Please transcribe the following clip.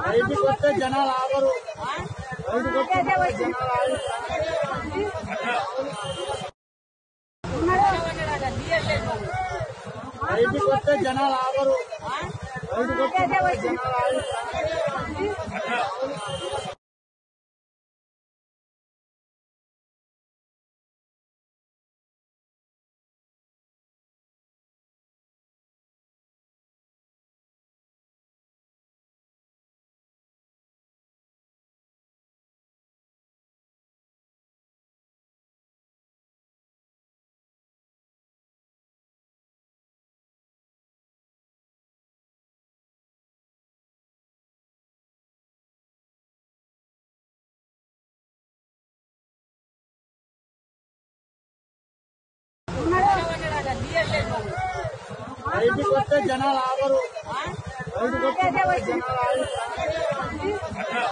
బయటికి వస్తే జనాలు ఆగరు. బయటికి వస్తే జనాలు ఆగరు. బయటికి వస్తే జనాలు ఆగరు. బయటికి వస్తే జనాలు ఆగరు. బయటికి వస్తే జనాలు ఆగరు. బయటికి వస్తే జనాలు ఆగరు.